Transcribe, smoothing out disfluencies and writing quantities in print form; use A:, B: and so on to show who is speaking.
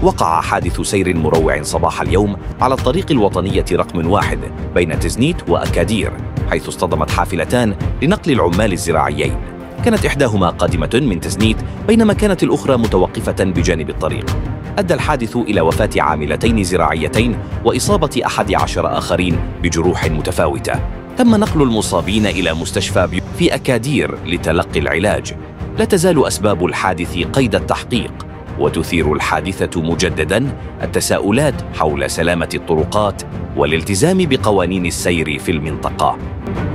A: وقع حادث سير مروع صباح اليوم على الطريق الوطنية رقم 1 بين تزنيت وأكادير، حيث اصطدمت حافلتان لنقل العمال الزراعيين. كانت إحداهما قادمة من تزنيت بينما كانت الأخرى متوقفة بجانب الطريق. أدى الحادث إلى وفاة عاملتين زراعيتين وإصابة 11 آخرين بجروح متفاوتة. تم نقل المصابين إلى مستشفى في أكادير لتلقي العلاج. لا تزال أسباب الحادث قيد التحقيق، وتثير الحادثة مجدداً التساؤلات حول سلامة الطرقات والالتزام بقوانين السير في المنطقة.